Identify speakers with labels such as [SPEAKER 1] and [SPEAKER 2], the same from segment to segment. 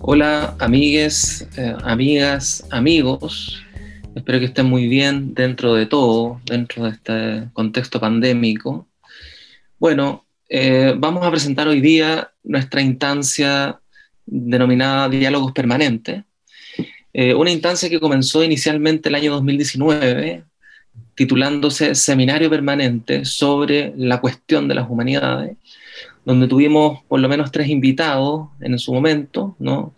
[SPEAKER 1] Hola, amigues, amigas, amigos. Espero que estén muy bien dentro de todo, dentro de este contexto pandémico. Bueno, vamos a presentar hoy día nuestra instancia denominada Diálogos Permanentes. Una instancia que comenzó inicialmente el año 2019, titulándose Seminario Permanente sobre la cuestión de las humanidades, donde tuvimos por lo menos 3 invitados en su momento, ¿no?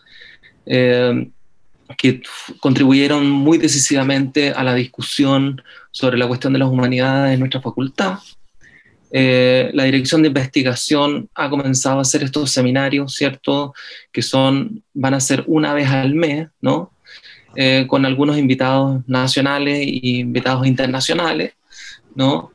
[SPEAKER 1] Que contribuyeron muy decisivamente a la discusión sobre la cuestión de las humanidades en nuestra facultad. La Dirección de Investigación ha comenzado a hacer estos seminarios, ¿cierto? Que van a ser una vez al mes, ¿no? Con algunos invitados nacionales y invitados internacionales, ¿no?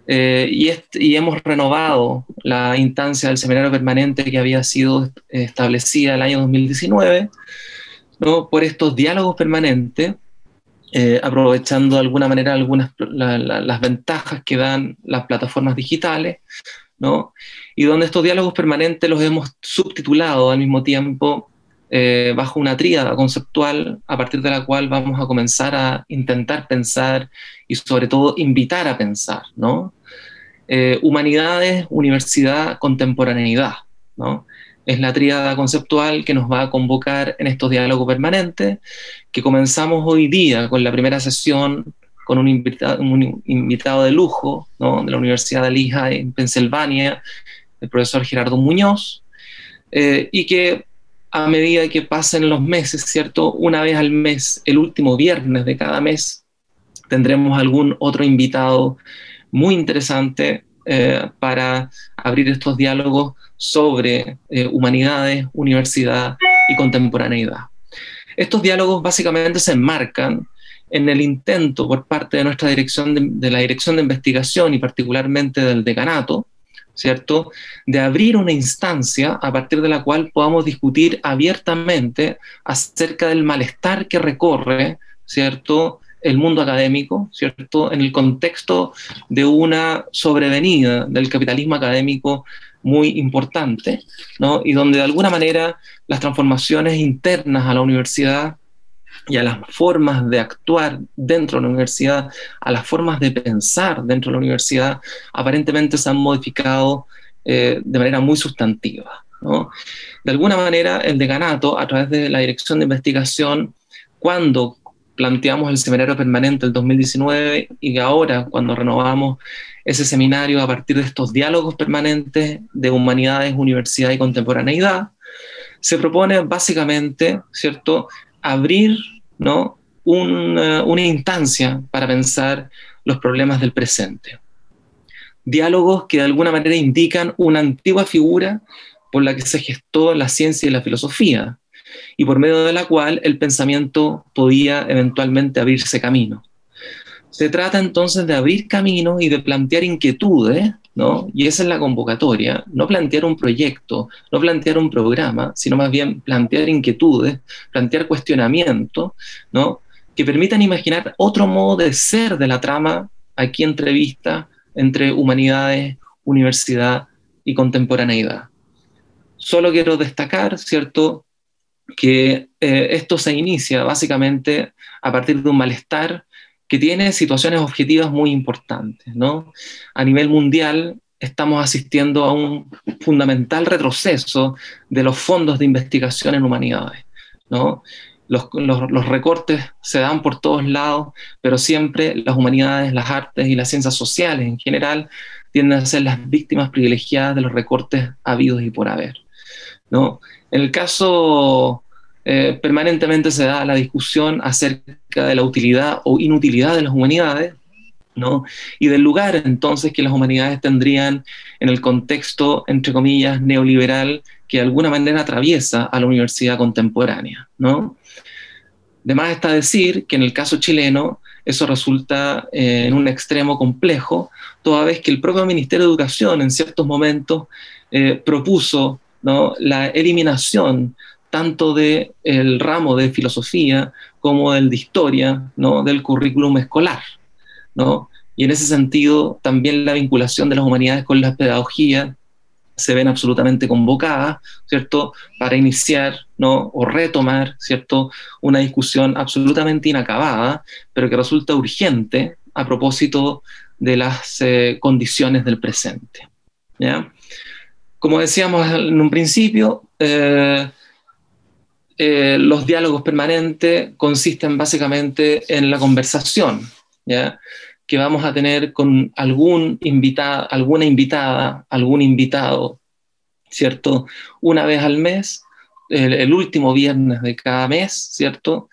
[SPEAKER 1] Y hemos renovado la instancia del seminario permanente que había sido establecida el año 2019, ¿no? Por estos diálogos permanentes, aprovechando de alguna manera las ventajas que dan las plataformas digitales, ¿no? Y donde estos diálogos permanentes los hemos subtitulado al mismo tiempo bajo una tríada conceptual a partir de la cual vamos a comenzar a intentar pensar y sobre todo invitar a pensar, ¿no? Humanidades, universidad, contemporaneidad, ¿no? Es la tríada conceptual que nos va a convocar en estos diálogos permanentes, que comenzamos hoy día con la primera sesión con un invitado de lujo, ¿no? De la Universidad de Lehigh en Pensilvania, el profesor Gerardo Muñoz, y que a medida que pasen los meses, ¿cierto? Una vez al mes, el último viernes de cada mes, tendremos algún otro invitado muy interesante para abrir estos diálogos sobre humanidades, universidad y contemporaneidad. Estos diálogos básicamente se enmarcan en el intento por parte de nuestra dirección de la Dirección de Investigación y particularmente del decanato, ¿cierto?, de abrir una instancia a partir de la cual podamos discutir abiertamente acerca del malestar que recorre, ¿cierto?, el mundo académico, ¿cierto?, en el contexto de una sobrevenida del capitalismo académico muy importante, ¿no? Y donde de alguna manera las transformaciones internas a la universidad y a las formas de actuar dentro de la universidad, a las formas de pensar dentro de la universidad, aparentemente se han modificado de manera muy sustantiva, ¿no? De alguna manera, el decanato, a través de la Dirección de Investigación, cuando planteamos el seminario permanente del 2019 y ahora cuando renovamos ese seminario a partir de estos diálogos permanentes de humanidades, universidad y contemporaneidad, se propone básicamente, ¿cierto?, abrir, ¿no?, una instancia para pensar los problemas del presente. Diálogos que de alguna manera indican una antigua figura por la que se gestó la ciencia y la filosofía, y por medio de la cual el pensamiento podía eventualmente abrirse camino. Se trata entonces de abrir caminos y de plantear inquietudes, ¿no? Y esa es la convocatoria, no plantear un proyecto, no plantear un programa, sino más bien plantear inquietudes, plantear cuestionamientos, ¿no?, que permitan imaginar otro modo de ser de la trama aquí entrevista entre humanidades, universidad y contemporaneidad. Solo quiero destacar, ¿cierto?, que esto se inicia básicamente a partir de un malestar que tiene situaciones objetivas muy importantes, ¿no? A nivel mundial estamos asistiendo a un fundamental retroceso de los fondos de investigación en humanidades, ¿no? Los recortes se dan por todos lados, pero siempre las humanidades, las artes y las ciencias sociales en general tienden a ser las víctimas privilegiadas de los recortes habidos y por haber, ¿no? En el caso permanentemente se da la discusión acerca de la utilidad o inutilidad de las humanidades, ¿no?, y del lugar entonces que las humanidades tendrían en el contexto, entre comillas, neoliberal que de alguna manera atraviesa a la universidad contemporánea, ¿no? De más está decir que en el caso chileno eso resulta en un extremo complejo, toda vez que el propio Ministerio de Educación en ciertos momentos propuso, ¿no?, la eliminación tanto del ramo de filosofía como del de historia, ¿no?, del currículum escolar, ¿no? Y en ese sentido también la vinculación de las humanidades con la pedagogía se ven absolutamente convocadas, ¿cierto?, para iniciar, ¿no?, o retomar, ¿cierto?, una discusión absolutamente inacabada, pero que resulta urgente a propósito de las condiciones del presente, ¿ya? Como decíamos en un principio, los diálogos permanentes consisten básicamente en la conversación, ¿ya?, que vamos a tener con alguna invitada, algún invitado, ¿cierto?, una vez al mes, el último viernes de cada mes, ¿cierto?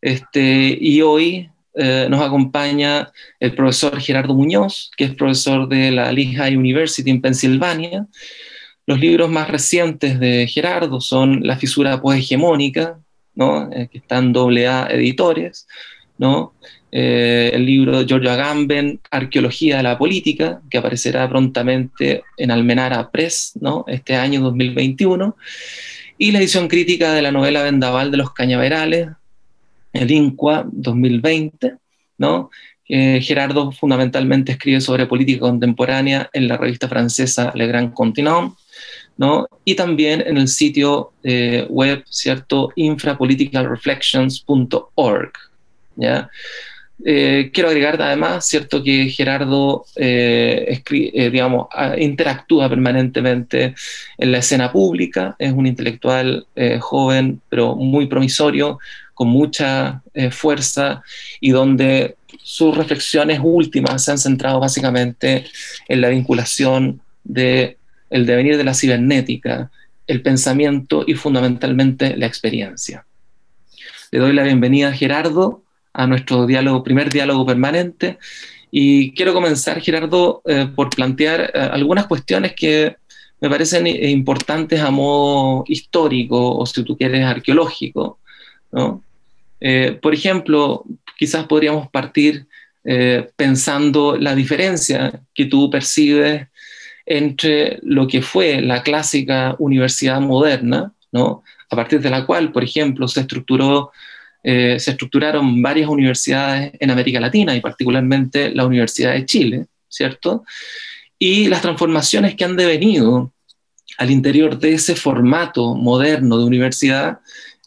[SPEAKER 1] Y hoy nos acompaña el profesor Gerardo Muñoz, que es profesor de la Lehigh University en Pensilvania. Los libros más recientes de Gerardo son La fisura poshegemónica, ¿no?, que está en AA Editores, ¿no? El libro de Giorgio Agamben, Arqueología de la Política, que aparecerá prontamente en Almenara Press, ¿no?, este año 2021, y la edición crítica de la novela Vendaval de los Cañaverales, el INCUA 2020, ¿no? Gerardo fundamentalmente escribe sobre política contemporánea en la revista francesa Le Grand Continent, ¿no?, y también en el sitio web, ¿cierto?, infrapoliticalreflections.org, ¿ya? Quiero agregar además, ¿cierto?, que Gerardo digamos, interactúa permanentemente en la escena pública, es un intelectual joven, pero muy promisorio, con mucha fuerza, y donde sus reflexiones últimas se han centrado básicamente en la vinculación del devenir de la cibernética, el pensamiento y fundamentalmente la experiencia. Le doy la bienvenida a Gerardo a nuestro primer diálogo permanente, y quiero comenzar, Gerardo, por plantear algunas cuestiones que me parecen importantes a modo histórico, o si tú quieres, arqueológico, ¿no? Por ejemplo, quizás podríamos partir pensando la diferencia que tú percibes entre lo que fue la clásica universidad moderna, ¿no?, a partir de la cual, por ejemplo, se estructuraron varias universidades en América Latina, y particularmente la Universidad de Chile, ¿cierto?, y las transformaciones que han devenido al interior de ese formato moderno de universidad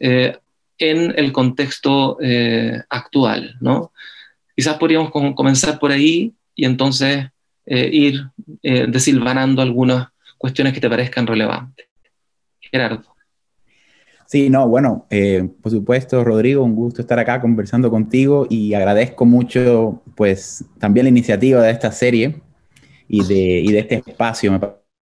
[SPEAKER 1] en el contexto actual, ¿no? Quizás podríamos comenzar por ahí y entonces ir desilvanando algunas cuestiones que te parezcan relevantes. Gerardo.
[SPEAKER 2] Sí, no, bueno, por supuesto, Rodrigo, un gusto estar acá conversando contigo, y agradezco mucho, pues, también la iniciativa de esta serie y de este espacio, me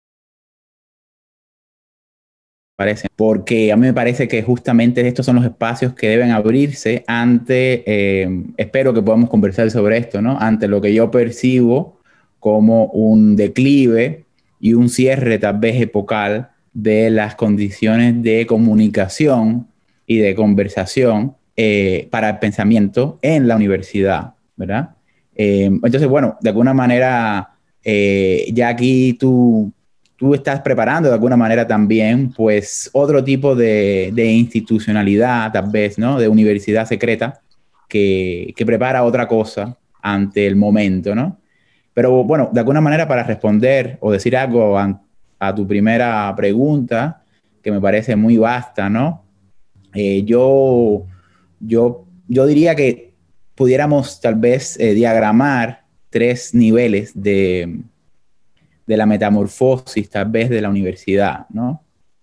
[SPEAKER 2] parece, porque a mí me parece que justamente estos son los espacios que deben abrirse ante, espero que podamos conversar sobre esto, ¿no?, ante lo que yo percibo como un declive y un cierre tal vez epocal de las condiciones de comunicación y de conversación para el pensamiento en la universidad, ¿verdad? Entonces, bueno, de alguna manera, ya aquí tú estás preparando de alguna manera también, pues, otro tipo de institucionalidad, tal vez, ¿no?, de universidad secreta que prepara otra cosa ante el momento, ¿no? Pero bueno, de alguna manera, para responder o decir algo a tu primera pregunta, que me parece muy vasta, ¿no? Yo diría que pudiéramos tal vez diagramar 3 niveles de la metamorfosis tal vez de la universidad, ¿no?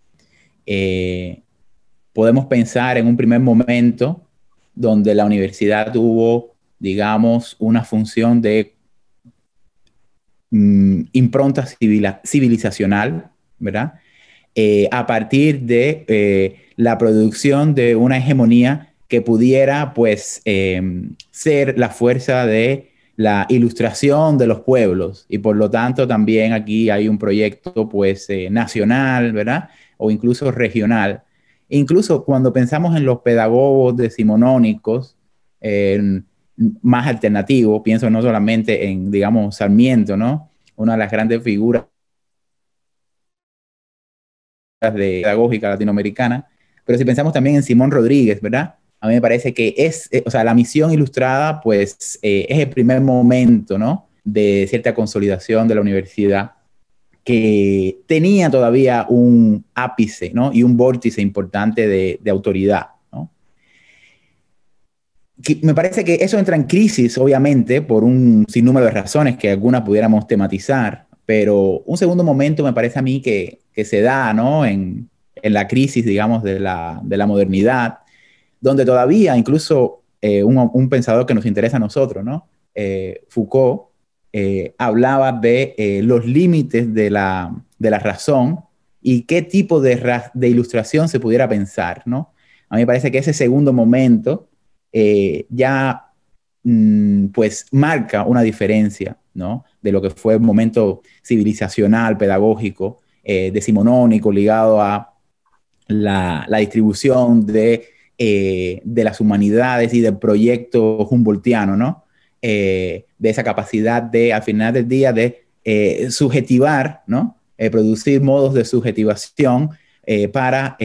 [SPEAKER 2] Podemos pensar en un primer momento donde la universidad tuvo, digamos, una función de impronta civilizacional, ¿verdad? A partir de la producción de una hegemonía que pudiera, pues, ser la fuerza de la ilustración de los pueblos, y por lo tanto también aquí hay un proyecto, pues, nacional, ¿verdad?, o incluso regional. Incluso cuando pensamos en los pedagogos decimonónicos más alternativos, pienso no solamente en, digamos, Sarmiento, ¿no?, una de las grandes figuras de pedagógica latinoamericana, pero si pensamos también en Simón Rodríguez, ¿verdad?, a mí me parece que o sea, la misión ilustrada, pues, es el primer momento, ¿no?, de cierta consolidación de la universidad que tenía todavía un ápice, ¿no? Y un vórtice importante de autoridad, ¿no? Me parece que eso entra en crisis, obviamente, por un sinnúmero de razones que algunas pudiéramos tematizar, pero un segundo momento me parece a mí que se da, ¿no? En la crisis, digamos, de la modernidad, donde todavía incluso un pensador que nos interesa a nosotros, ¿no? Foucault, hablaba de los límites de la razón y qué tipo de ilustración se pudiera pensar, ¿no? A mí me parece que ese segundo momento ya pues marca una diferencia, ¿no? De lo que fue el momento civilizacional, pedagógico, decimonónico, ligado a la distribución de las humanidades y del proyecto humboldtiano, ¿no? De esa capacidad de, al final del día, de subjetivar, ¿no? Producir modos de subjetivación para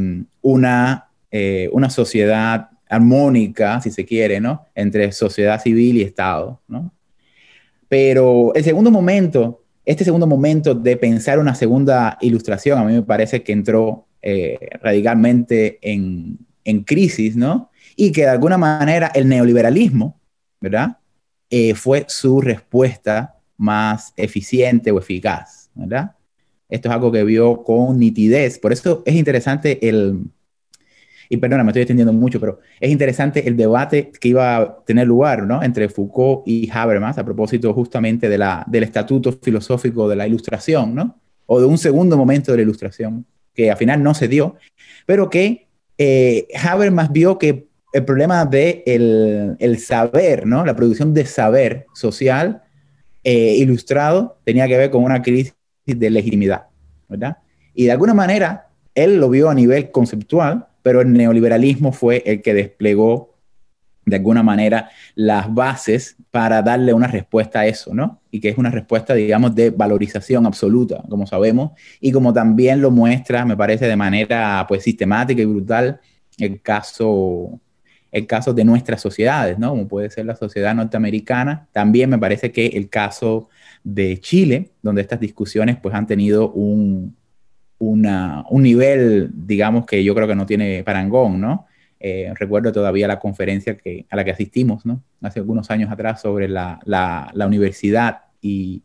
[SPEAKER 2] una sociedad armónica, si se quiere, ¿no? Entre sociedad civil y Estado, ¿no? Pero este segundo momento de pensar una segunda ilustración, a mí me parece que entró radicalmente en crisis, ¿no? Y que de alguna manera el neoliberalismo, ¿verdad? Fue su respuesta más eficiente o eficaz, ¿verdad? Esto es algo que vio con nitidez. Por eso es interesante y perdona, me estoy extendiendo mucho, pero es interesante el debate que iba a tener lugar, ¿no? Entre Foucault y Habermas a propósito justamente del estatuto filosófico de la Ilustración, ¿no? O de un segundo momento de la Ilustración, que al final no se dio, pero que Habermas vio que el problema de el saber, ¿no? La producción de saber social ilustrado tenía que ver con una crisis de legitimidad, ¿verdad? Y de alguna manera él lo vio a nivel conceptual, pero el neoliberalismo fue el que desplegó de alguna manera las bases para darle una respuesta a eso, ¿no? Y que es una respuesta, digamos, de valorización absoluta, como sabemos, y como también lo muestra, me parece, de manera pues sistemática y brutal el caso de nuestras sociedades, ¿no? Como puede ser la sociedad norteamericana. También me parece que el caso de Chile, donde estas discusiones pues han tenido un nivel, digamos, que yo creo que no tiene parangón, ¿no? Recuerdo todavía la conferencia a la que asistimos, ¿no? Hace algunos años atrás sobre la universidad y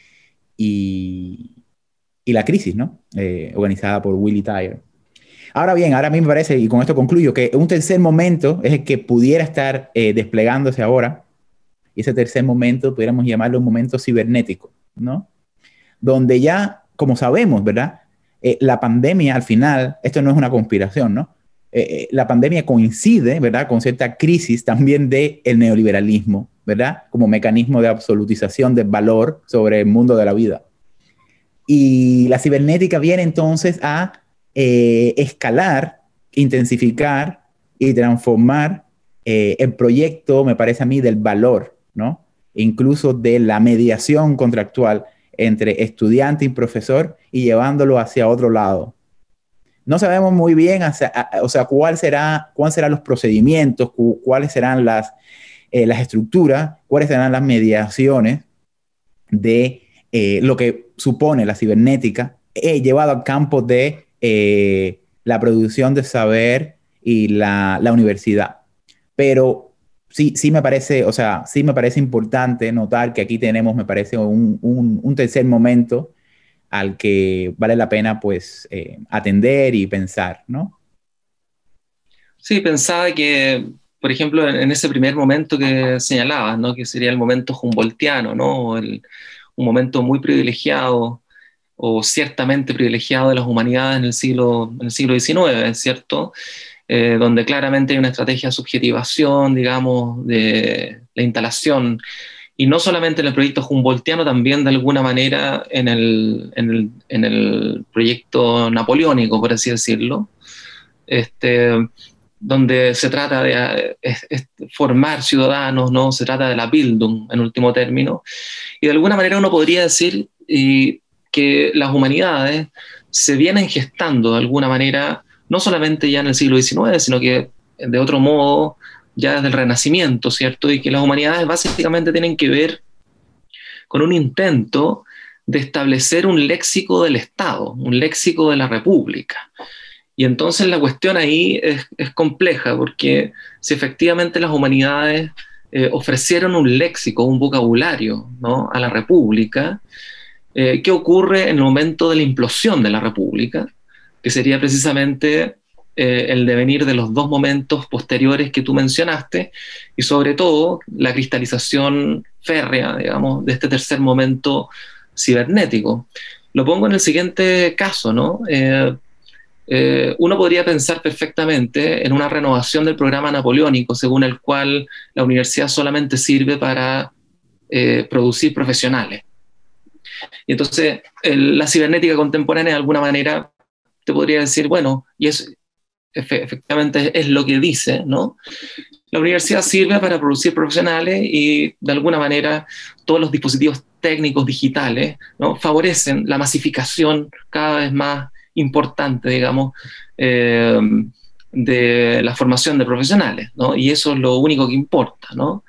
[SPEAKER 2] la crisis, ¿no? Organizada por Willy Tyer. Ahora bien, ahora a mí me parece, y con esto concluyo, que un tercer momento es el que pudiera estar desplegándose ahora, y ese tercer momento pudiéramos llamarlo un momento cibernético, ¿no? Donde ya, como sabemos, ¿verdad? La pandemia, al final, esto no es una conspiración, ¿no? La pandemia coincide, ¿verdad?, con cierta crisis también del neoliberalismo, ¿verdad?, como mecanismo de absolutización del valor sobre el mundo de la vida. Y la cibernética viene entonces a escalar, intensificar y transformar el proyecto, me parece a mí, del valor, ¿no? Incluso de la mediación contractual entre estudiante y profesor y llevándolo hacia otro lado. No sabemos muy bien, o sea, cuáles serán los procedimientos, cuáles serán las estructuras, cuáles serán las mediaciones de lo que supone la cibernética llevado al campo de la producción de saber y la universidad. Pero sí me parece, o sea, sí me parece importante notar que aquí tenemos, me parece, un tercer momento al que vale la pena, pues, atender y pensar, ¿no?
[SPEAKER 1] Sí, pensaba que, por ejemplo, en ese primer momento que señalabas, ¿no? Que sería el momento humboldtiano, ¿no? Un momento muy privilegiado o ciertamente privilegiado de las humanidades en el siglo XIX, ¿cierto? Donde claramente hay una estrategia de subjetivación, digamos, de la instalación, y no solamente en el proyecto humboldtiano, también de alguna manera en el proyecto napoleónico, por así decirlo, donde se trata de formar ciudadanos, ¿no? Se trata de la Bildung, en último término, y de alguna manera uno podría decir que las humanidades se vienen gestando de alguna manera, no solamente ya en el siglo XIX, sino que de otro modo ya desde el Renacimiento, ¿cierto? Y que las humanidades básicamente tienen que ver con un intento de establecer un léxico del Estado, un léxico de la República. Y entonces la cuestión ahí es compleja, porque si efectivamente las humanidades ofrecieron un léxico, un vocabulario, ¿no?, a la República, ¿qué ocurre en el momento de la implosión de la República? Que sería precisamente el devenir de los dos momentos posteriores que tú mencionaste, y sobre todo la cristalización férrea, digamos, de este tercer momento cibernético. Lo pongo en el siguiente caso, ¿no? Uno podría pensar perfectamente en una renovación del programa napoleónico, según el cual la universidad solamente sirve para producir profesionales. Y entonces la cibernética contemporánea de alguna manera te podría decir, bueno, y eso efectivamente es lo que dice, ¿no? La universidad sirve para producir profesionales y de alguna manera todos los dispositivos técnicos digitales, ¿no?, favorecen la masificación cada vez más importante, digamos, de la formación de profesionales, ¿no? Y eso es lo único que importa, ¿no?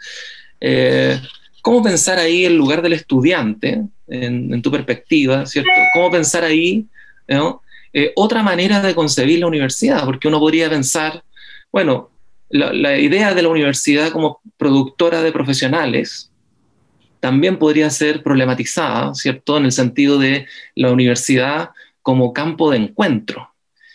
[SPEAKER 1] ¿Cómo pensar ahí el lugar del estudiante en tu perspectiva, ¿cierto? ¿Cómo pensar ahí, ¿no?, otra manera de concebir la universidad? Porque uno podría pensar, bueno, la idea de la universidad como productora de profesionales también podría ser problematizada, ¿cierto?, en el sentido de la universidad como campo de encuentro.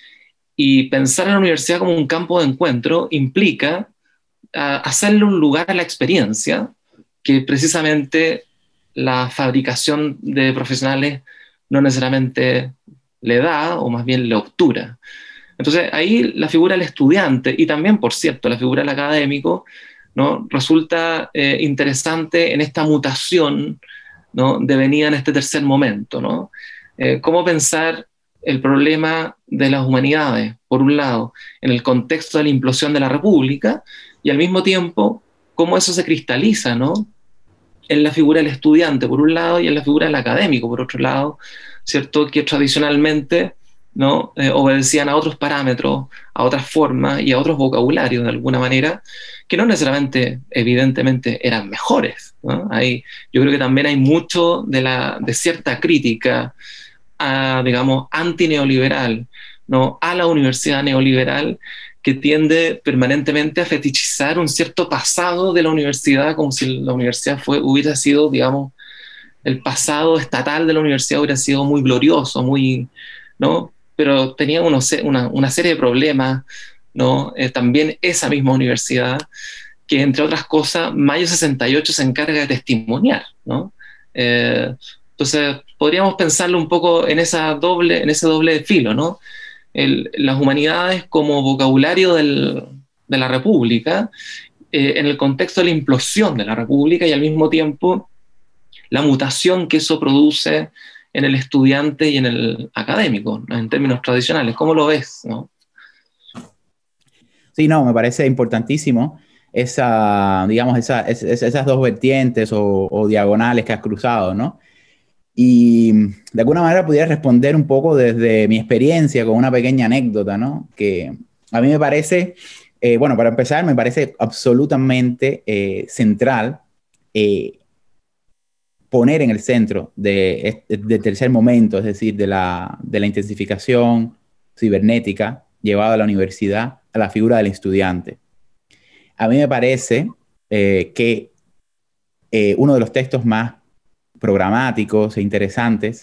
[SPEAKER 1] Y pensar en la universidad como un campo de encuentro implica hacerle un lugar a la experiencia que precisamente la fabricación de profesionales no necesariamente le da, o más bien le obtura. Entonces ahí la figura del estudiante, y también, por cierto, la figura del académico, ¿no?, resulta interesante en esta mutación, ¿no?, devenida en este tercer momento, ¿no? ¿Cómo pensar el problema de las humanidades, por un lado, en el contexto de la implosión de la República, y al mismo tiempo, cómo eso se cristaliza, ¿no?, en la figura del estudiante, por un lado, y en la figura del académico, por otro lado, ¿cierto?, que tradicionalmente, ¿no?, obedecían a otros parámetros, a otras formas y a otros vocabularios, de alguna manera, que no necesariamente, evidentemente, eran mejores, ¿no? Yo creo que también hay mucho de cierta crítica digamos, antineoliberal, ¿no?, a la universidad neoliberal, que tiende permanentemente a fetichizar un cierto pasado de la universidad, como si la universidad hubiera sido, digamos, el pasado estatal de la universidad hubiera sido muy glorioso, muy, ¿no?, pero tenía una serie de problemas, ¿no? También esa misma universidad, que entre otras cosas, Mayo 68 se encarga de testimoniar, ¿no? Entonces, podríamos pensarlo un poco en ese doble filo, ¿no? Las humanidades como vocabulario de la República, en el contexto de la implosión de la República, y al mismo tiempo la mutación que eso produce en el estudiante y en el académico, ¿no?, en términos tradicionales. ¿Cómo lo ves, no?
[SPEAKER 2] Sí, no, me parece importantísimo digamos, esas dos vertientes o diagonales que has cruzado, ¿no? Y de alguna manera pudiera responder un poco desde mi experiencia con una pequeña anécdota, ¿no? Que a mí me parece, bueno, para empezar, me parece absolutamente central poner en el centro del tercer momento, es decir, de la intensificación cibernética llevada a la universidad, a la figura del estudiante. A mí me parece que uno de los textos más programáticos e interesantes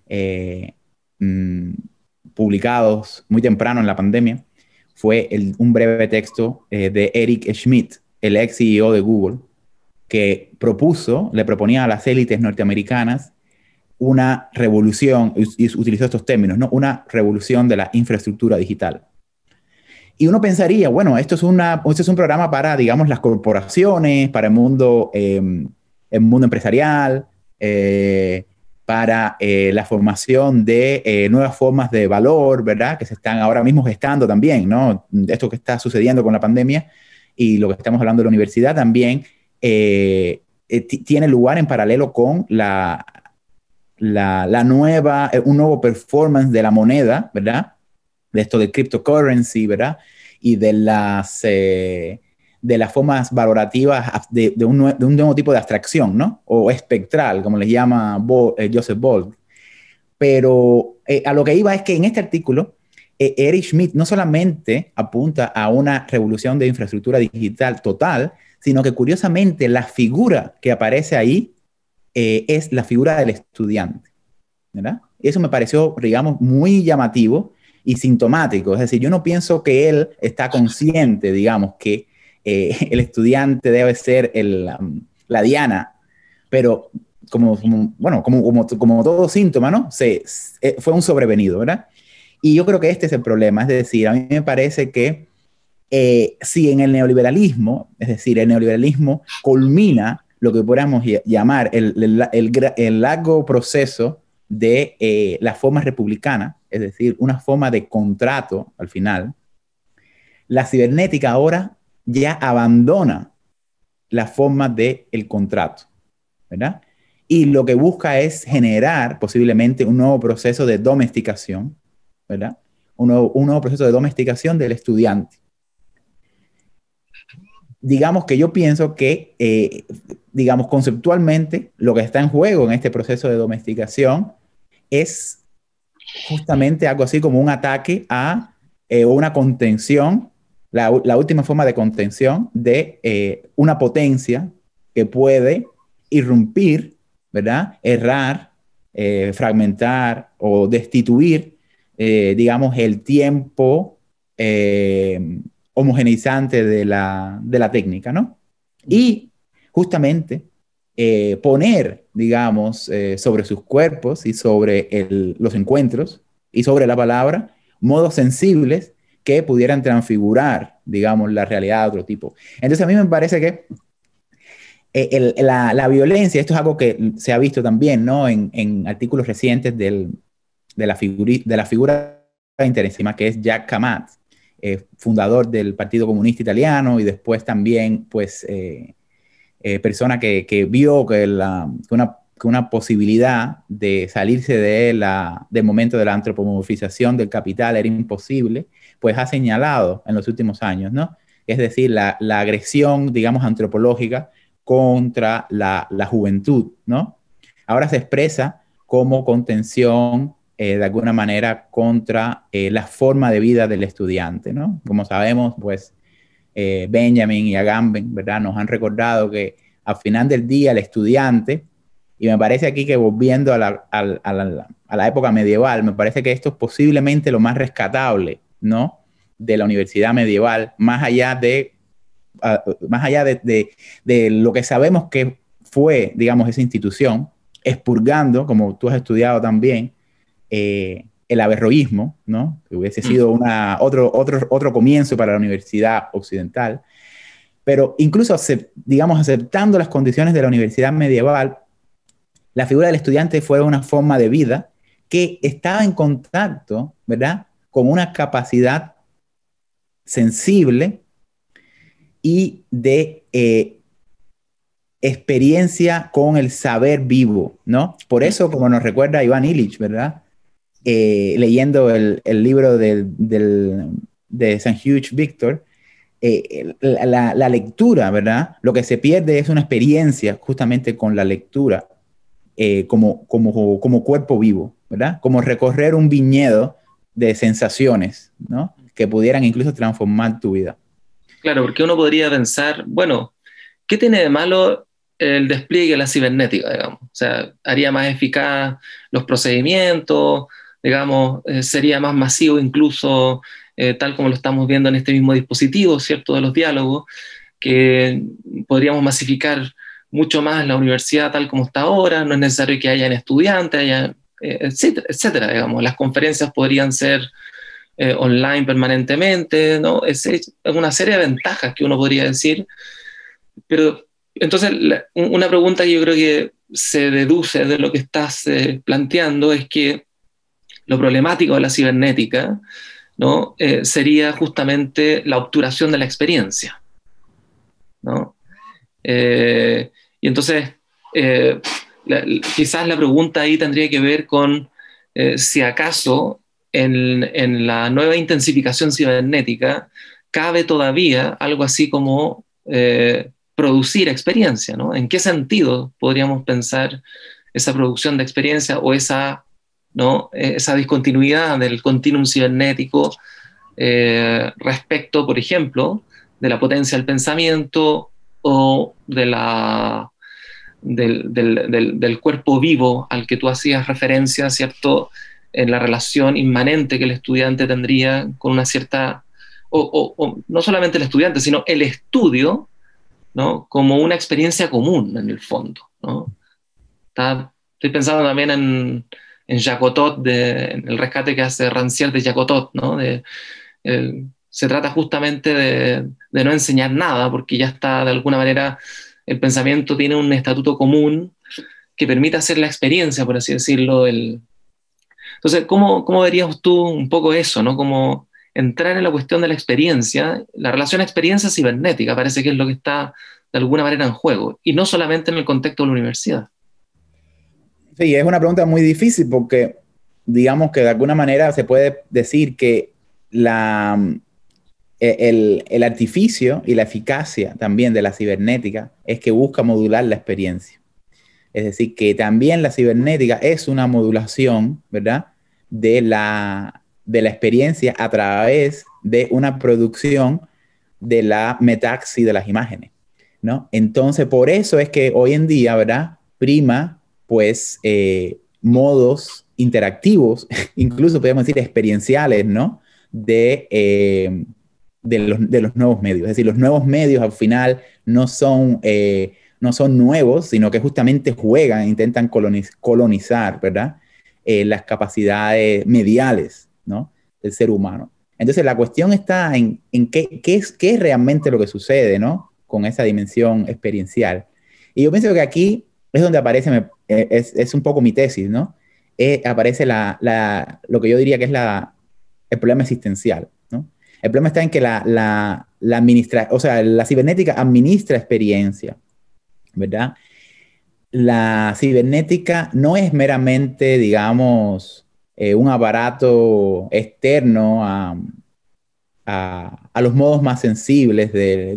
[SPEAKER 2] publicados muy temprano en la pandemia fue un breve texto de Eric Schmidt, el ex CEO de Google, que le proponía a las élites norteamericanas una revolución, y utilizó estos términos, ¿no?, una revolución de la infraestructura digital. Y uno pensaría, bueno, esto es un programa para, digamos, las corporaciones, para el mundo empresarial, para la formación de nuevas formas de valor, ¿verdad?, que se están ahora mismo gestando también, ¿no? Esto que está sucediendo con la pandemia y lo que estamos hablando de la universidad también tiene lugar en paralelo con un nuevo performance de la moneda, ¿verdad?, de esto de cryptocurrency, ¿verdad?, y de de las formas valorativas de un nuevo tipo de abstracción, ¿no? O espectral, como les llama Joseph Bolt. Pero a lo que iba es que en este artículo, Eric Schmidt no solamente apunta a una revolución de infraestructura digital total, sino que curiosamente la figura que aparece ahí es la figura del estudiante, ¿verdad? Y eso me pareció, digamos, muy llamativo y sintomático. Es decir, yo no pienso que él está consciente, digamos, que el estudiante debe ser la diana, pero como todo síntoma, ¿no? Fue un sobrevenido, ¿verdad? Y yo creo que este es el problema. Es decir, a mí me parece que si en el neoliberalismo, es decir, el neoliberalismo culmina lo que podríamos llamar el largo proceso de la forma republicana, es decir, una forma de contrato al final, la cibernética ahora ya abandona la forma del contrato, ¿verdad? Y lo que busca es generar posiblemente un nuevo proceso de domesticación, ¿verdad? Un nuevo proceso de domesticación del estudiante. Digamos que yo pienso que, digamos, conceptualmente, lo que está en juego en este proceso de domesticación es justamente algo así como un ataque a una contención, la última forma de contención de una potencia que puede irrumpir, ¿verdad? Errar, fragmentar o destituir, digamos, el tiempo homogeneizante de la técnica, ¿no? Y justamente poner, digamos, sobre sus cuerpos y sobre los encuentros y sobre la palabra, modos sensibles que pudieran transfigurar, digamos, la realidad de otro tipo. Entonces a mí me parece que la violencia, esto es algo que se ha visto también, ¿no? En artículos recientes de la figura interesante que es Jack Kamat, fundador del Partido Comunista Italiano y después también, pues, persona que vio que una posibilidad de salirse del momento de la antropomorfización del capital era imposible, pues ha señalado en los últimos años, ¿no? Es decir, la agresión, digamos, antropológica contra la juventud, ¿no? Ahora se expresa como contención, de alguna manera, contra la forma de vida del estudiante, ¿no? Como sabemos, pues, Benjamin y Agamben, ¿verdad? Nos han recordado que al final del día el estudiante, y me parece aquí que volviendo a la época medieval, me parece que esto es posiblemente lo más rescatable, ¿no? De la universidad medieval, más allá de lo que sabemos que fue, digamos, esa institución, expurgando, como tú has estudiado también, el averroísmo, ¿no? Que hubiese sido otro comienzo para la universidad occidental. Pero incluso, digamos, aceptando las condiciones de la universidad medieval, la figura del estudiante fue una forma de vida que estaba en contacto, ¿verdad?, con una capacidad sensible y de experiencia con el saber vivo, ¿no? Por eso, como nos recuerda Iván Illich, ¿verdad?, leyendo el libro de St. Hugh Victor, la lectura, ¿verdad? Lo que se pierde es una experiencia justamente con la lectura como cuerpo vivo, ¿verdad? Como recorrer un viñedo de sensaciones, ¿no? Que pudieran incluso transformar tu vida.
[SPEAKER 1] Claro, porque uno podría pensar, bueno, ¿qué tiene de malo el despliegue de la cibernética, digamos? O sea, haría más eficaz los procedimientos, digamos, sería más masivo incluso, tal como lo estamos viendo en este mismo dispositivo, ¿cierto?, de los diálogos, que podríamos masificar mucho más la universidad tal como está ahora, no es necesario que hayan estudiantes, etcétera, etcétera, digamos. Las conferencias podrían ser online permanentemente, ¿no? Es una serie de ventajas que uno podría decir, pero entonces una pregunta que yo creo que se deduce de lo que estás planteando es que lo problemático de la cibernética, ¿no?, sería justamente la obturación de la experiencia, ¿no? Y entonces, quizás la pregunta ahí tendría que ver con si acaso en la nueva intensificación cibernética cabe todavía algo así como producir experiencia, ¿no? ¿En qué sentido podríamos pensar esa producción de experiencia o esa, ¿no? Esa discontinuidad del continuum cibernético respecto, por ejemplo, de la potencia del pensamiento o de del cuerpo vivo al que tú hacías referencia, ¿cierto? En la relación inmanente que el estudiante tendría con una cierta, o no solamente el estudiante, sino el estudio, ¿no? Como una experiencia común en el fondo, ¿no? Estoy pensando también en Jacotot, en el rescate que hace Rancière de Jacotot, ¿no? Se trata justamente de no enseñar nada, porque ya está, de alguna manera, el pensamiento tiene un estatuto común que permite hacer la experiencia, por así decirlo. Entonces, ¿cómo verías tú un poco eso, ¿no? Como entrar en la cuestión de la experiencia, la relación experiencia cibernética, parece que es lo que está de alguna manera en juego, y no solamente en el contexto de la universidad.
[SPEAKER 2] Sí, es una pregunta muy difícil porque digamos que de alguna manera se puede decir que el artificio y la eficacia también de la cibernética es que busca modular la experiencia. Es decir, que también la cibernética es una modulación, ¿verdad? De la experiencia a través de una producción de la metaxis de las imágenes, ¿no? Entonces, por eso es que hoy en día, ¿verdad? Prima, pues, modos interactivos, incluso podemos decir experienciales, ¿no? De los nuevos medios. Es decir, los nuevos medios al final no son nuevos, sino que justamente juegan, intentan colonizar, ¿verdad? Las capacidades mediales, ¿no? Del ser humano. Entonces, la cuestión está en qué es realmente lo que sucede, ¿no? Con esa dimensión experiencial. Y yo pienso que aquí es donde aparece, es un poco mi tesis, ¿no? Aparece lo que yo diría que es el problema existencial, ¿no? El problema está en que la cibernética administra experiencia, ¿verdad? La cibernética no es meramente, digamos, un aparato externo a los modos más sensibles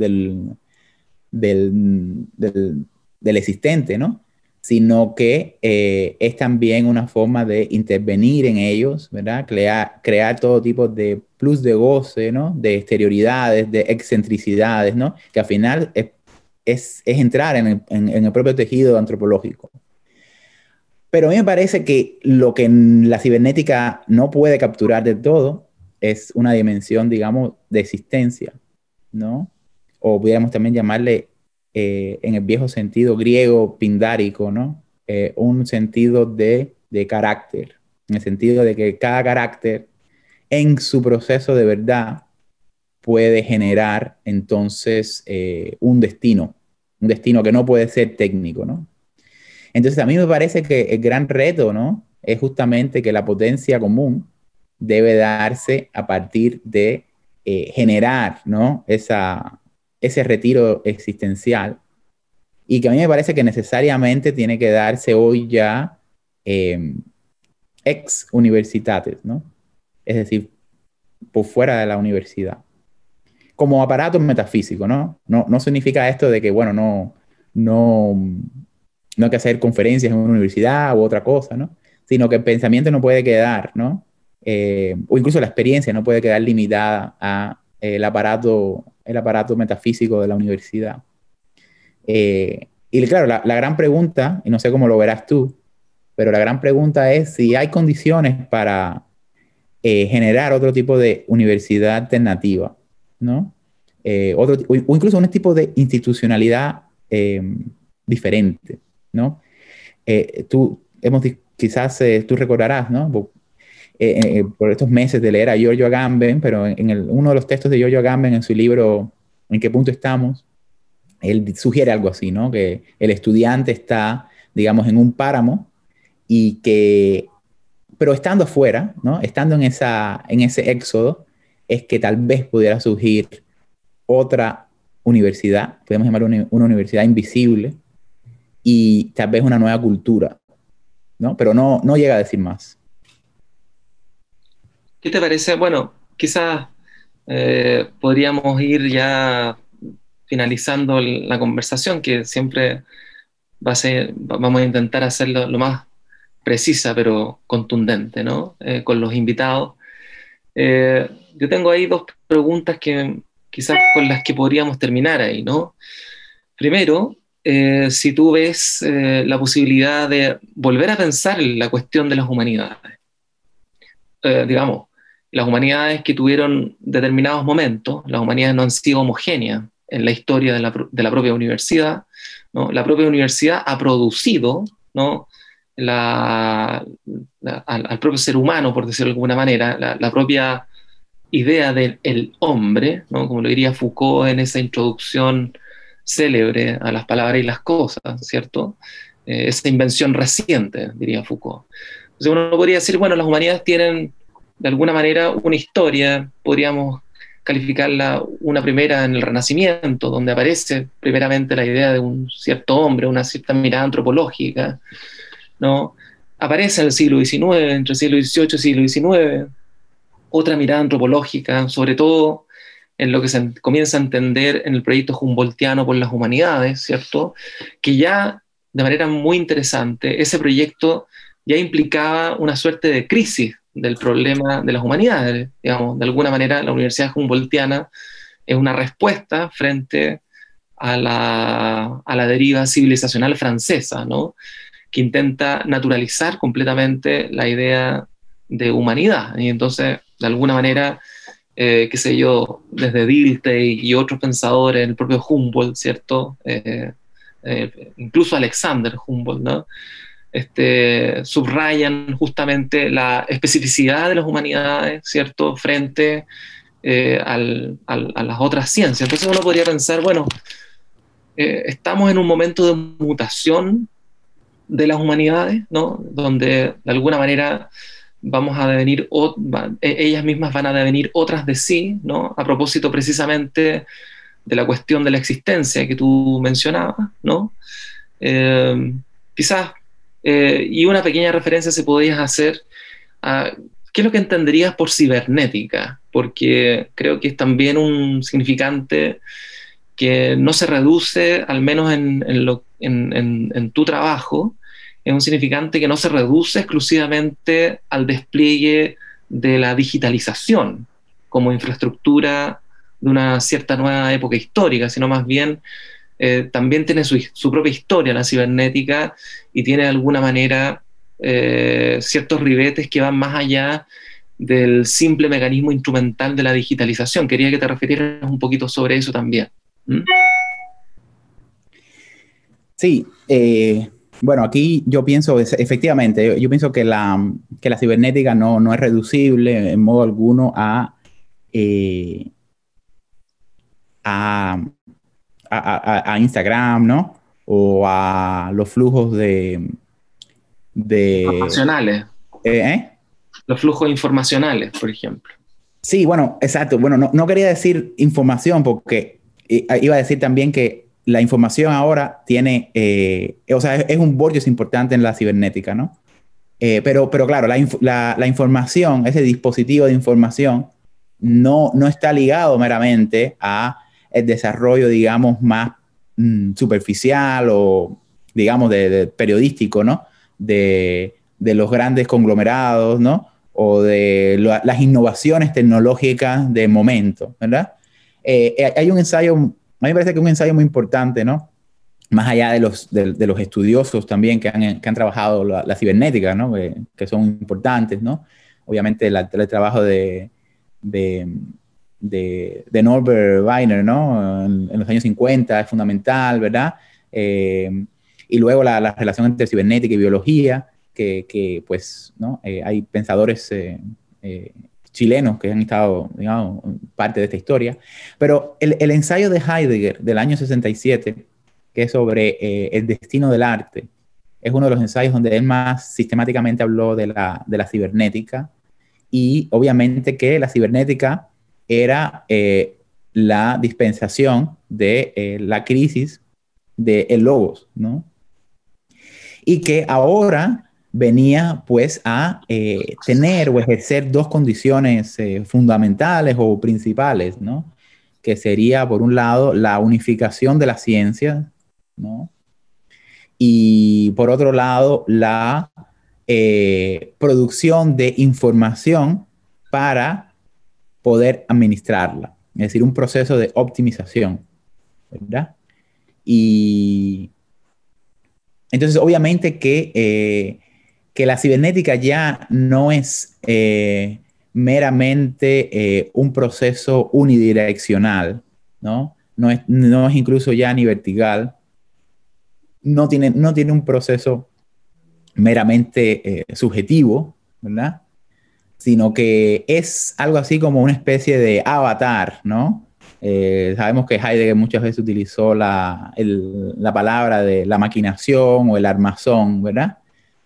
[SPEAKER 2] del existente, ¿no? Sino que es también una forma de intervenir en ellos, ¿verdad? Crear todo tipo de plus de goce, ¿no? De exterioridades, de excentricidades, ¿no? Que al final es entrar en el propio tejido antropológico. Pero a mí me parece que lo que la cibernética no puede capturar del todo es una dimensión, digamos, de existencia, ¿no? O pudiéramos también llamarle, en el viejo sentido griego pindárico, ¿no? Un sentido de carácter, en el sentido de que cada carácter en su proceso de verdad puede generar entonces un destino que no puede ser técnico, ¿no? Entonces a mí me parece que el gran reto, ¿no? Es justamente que la potencia común debe darse a partir de generar, ¿no? Ese retiro existencial, y que a mí me parece que necesariamente tiene que darse hoy ya ex universitates, ¿no? Es decir, por fuera de la universidad, como aparato metafísico, ¿no? No significa esto de que, bueno, no hay que hacer conferencias en una universidad u otra cosa, ¿no? Sino que el pensamiento no puede quedar, ¿no? O incluso la experiencia no puede quedar limitada a el aparato metafísico de la universidad. Y claro, la gran pregunta, y no sé cómo lo verás tú, pero la gran pregunta es si hay condiciones para generar otro tipo de universidad alternativa, ¿no? O incluso un tipo de institucionalidad diferente, ¿no? Quizás tú recordarás, ¿no? Por estos meses de leer a Giorgio Agamben, pero uno de los textos de Giorgio Agamben en su libro ¿En qué punto estamos?, él sugiere algo así, ¿no? Que el estudiante está, digamos, en un páramo pero estando afuera, ¿no? Estando en ese éxodo, es que tal vez pudiera surgir otra universidad, podemos llamarlo una universidad invisible, y tal vez una nueva cultura, ¿no? Pero no llega a decir más.
[SPEAKER 1] ¿Qué te parece? Bueno, quizás podríamos ir ya finalizando la conversación, que siempre vamos a intentar hacerlo lo más precisa, pero contundente, ¿no? Con los invitados. Yo tengo ahí dos preguntas que quizás con las que podríamos terminar ahí, ¿no? Primero, si tú ves la posibilidad de volver a pensar en la cuestión de las humanidades. Digamos, las humanidades que tuvieron determinados momentos, las humanidades no han sido homogéneas en la historia de la propia universidad, ¿no? La propia universidad ha producido, ¿no? Al propio ser humano, por decirlo de alguna manera, la propia idea del hombre, ¿no? Como lo diría Foucault en esa introducción célebre a las palabras y las cosas, ¿cierto? Esa invención reciente, diría Foucault. Entonces uno podría decir, bueno, las humanidades tienen de alguna manera una historia, podríamos calificarla una primera en el Renacimiento, donde aparece primeramente la idea de un cierto hombre, una cierta mirada antropológica, ¿no? Aparece en el siglo XIX, entre el siglo XVIII y el siglo XIX, otra mirada antropológica, sobre todo en lo que se comienza a entender en el proyecto humboldtiano por las humanidades, ¿cierto? Que ya, de manera muy interesante, ese proyecto ya implicaba una suerte de crisis del problema de las humanidades. Digamos, de alguna manera, la Universidad Humboldtiana es una respuesta frente a la deriva civilizacional francesa, ¿no? Que intenta naturalizar completamente la idea de humanidad. Y entonces, de alguna manera, qué sé yo, desde Dilthey y otros pensadores, el propio Humboldt, ¿cierto? Incluso Alexander Humboldt, ¿no? Subrayan justamente la especificidad de las humanidades, ¿cierto? Frente a las otras ciencias. Entonces uno podría pensar, bueno, estamos en un momento de mutación de las humanidades, ¿no? Donde de alguna manera vamos a devenir, ellas mismas van a devenir otras de sí, ¿no? A propósito precisamente de la cuestión de la existencia que tú mencionabas, ¿no? Quizás, y una pequeña referencia se podría hacer a qué es lo que entenderías por cibernética, porque creo que es también un significante que no se reduce, al menos en tu trabajo, es un significante que no se reduce exclusivamente al despliegue de la digitalización como infraestructura de una cierta nueva época histórica, sino más bien también tiene su propia historia la cibernética y tiene de alguna manera ciertos ribetes que van más allá del simple mecanismo instrumental de la digitalización. Quería que te refirieras un poquito sobre eso también. ¿Mm?
[SPEAKER 2] Sí, bueno, aquí yo pienso, efectivamente, yo pienso que la cibernética no es reducible en modo alguno a Instagram, ¿no? O a los flujos de
[SPEAKER 1] informacionales. Los flujos informacionales, por ejemplo.
[SPEAKER 2] Sí, bueno, exacto. Bueno, no quería decir información porque iba a decir también que la información ahora tiene, o sea, es un bordes importante en la cibernética, ¿no? Pero claro, la información, ese dispositivo de información, no está ligado meramente a el desarrollo, digamos, más superficial o, digamos, de periodístico, ¿no? De los grandes conglomerados, ¿no? O de las innovaciones tecnológicas de momento, ¿verdad? Hay un ensayo, a mí me parece que es un ensayo muy importante, ¿no? Más allá de los estudiosos también que han trabajado la cibernética, ¿no? Que son importantes, ¿no? Obviamente el trabajo de Norbert Wiener, ¿no? En los años 50 es fundamental, ¿verdad? Y luego la relación entre cibernética y biología, que pues, ¿no? Hay pensadores chilenos que han estado, digamos, parte de esta historia. Pero el ensayo de Heidegger del año 67, que es sobre el destino del arte, es uno de los ensayos donde él más sistemáticamente habló de la cibernética y obviamente que la cibernética era la dispensación de la crisis del logos, ¿no? Y que ahora venía pues a tener o ejercer dos condiciones fundamentales o principales, ¿no? que sería, por un lado, la unificación de la ciencia, ¿no? Y por otro lado, la producción de información para poder administrarla, es decir, un proceso de optimización, ¿verdad? Y entonces, obviamente que la cibernética ya no es meramente un proceso unidireccional, ¿no? No es incluso ya ni vertical, no tiene un proceso meramente subjetivo, ¿verdad? Sino que es algo así como una especie de avatar, ¿no? Sabemos que Heidegger muchas veces utilizó la palabra de la maquinación o el armazón, ¿verdad?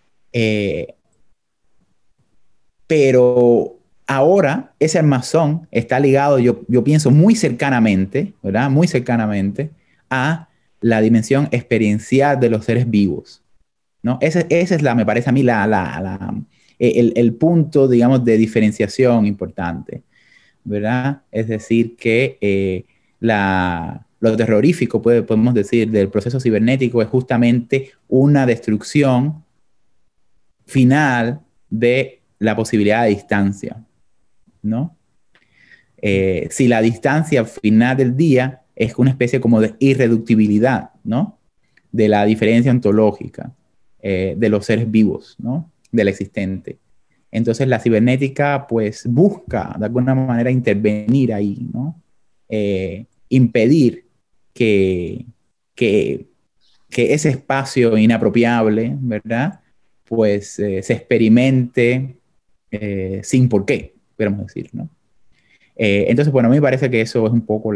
[SPEAKER 2] Pero ahora ese armazón está ligado, yo pienso, muy cercanamente, ¿verdad? Muy cercanamente a la dimensión experiencial de los seres vivos, ¿no? Ese es me parece a mí el punto, digamos, de diferenciación importante, ¿verdad? Es decir, que lo terrorífico, podemos decir, del proceso cibernético es justamente una destrucción final de la posibilidad de distancia, ¿no? Si la distancia final del día es una especie como de irreductibilidad, ¿no? De la diferencia ontológica de los seres vivos, ¿no? Del existente. Entonces la cibernética pues busca de alguna manera intervenir ahí, ¿no? Impedir que ese espacio inapropiable, ¿verdad? Pues se experimente sin por qué, podríamos decir, ¿no? Entonces, bueno, a mí me parece que eso es un poco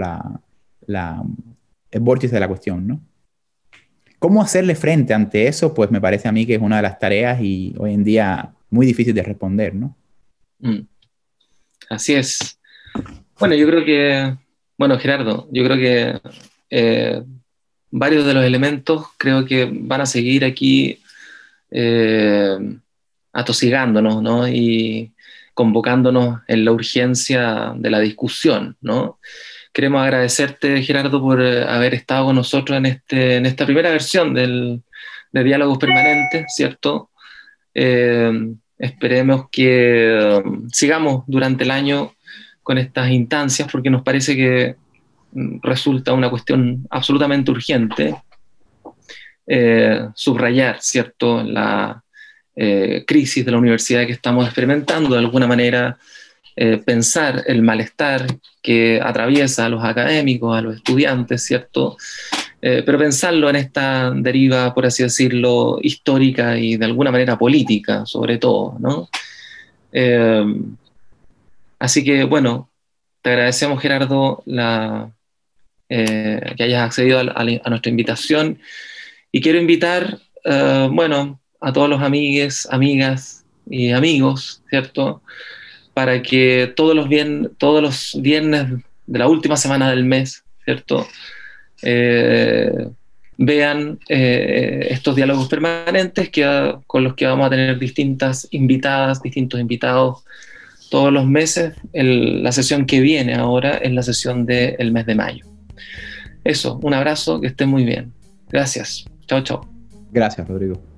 [SPEAKER 2] el vórtice de la cuestión, ¿no? ¿Cómo hacerle frente ante eso? Pues me parece a mí que es una de las tareas y hoy en día muy difícil de responder, ¿no?
[SPEAKER 1] Así es. Bueno, yo creo que, Gerardo, yo creo que varios de los elementos creo que van a seguir aquí atosigándonos, ¿no? Y convocándonos en la urgencia de la discusión, ¿no? Queremos agradecerte, Gerardo, por haber estado con nosotros en esta primera versión de Diálogos Permanentes, ¿cierto? Esperemos que sigamos durante el año con estas instancias, porque nos parece que resulta una cuestión absolutamente urgente subrayar, ¿cierto?, la crisis de la universidad que estamos experimentando, de alguna manera pensar el malestar que atraviesa a los académicos, a los estudiantes, ¿cierto?, pero pensarlo en esta deriva, por así decirlo, histórica y de alguna manera política, sobre todo, ¿no? Así que, bueno, te agradecemos, Gerardo, que hayas accedido a nuestra invitación, y quiero invitar, a todos los amigues, amigas y amigos, ¿cierto?, para que todos los viernes de la última semana del mes, ¿cierto?, vean estos diálogos permanentes con los que vamos a tener distintos invitados todos los meses. La sesión que viene ahora es la sesión del mes de mayo. Eso, un abrazo, que estén muy bien. Gracias. Chao, chao.
[SPEAKER 2] Gracias, Rodrigo.